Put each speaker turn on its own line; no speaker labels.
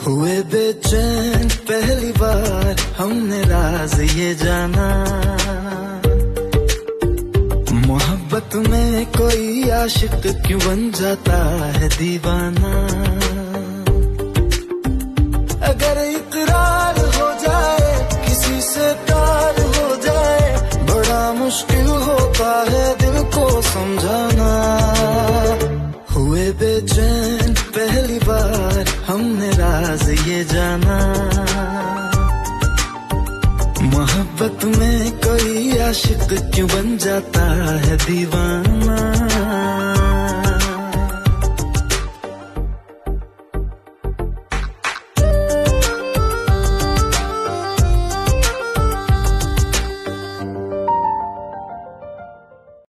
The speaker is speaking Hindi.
हुए बेचैन पहली बार हमने राज ये जाना, मोहब्बत में कोई आशिक क्यों बन जाता है दीवाना। अगर इकरार हो जाए किसी से प्यार हो जाए, बड़ा मुश्किल होता है दिल को समझाना। हुए बेचैन पहली बार हमने राज ये जाना, मोहब्बत में कोई आशिक क्यों बन जाता है दीवाना।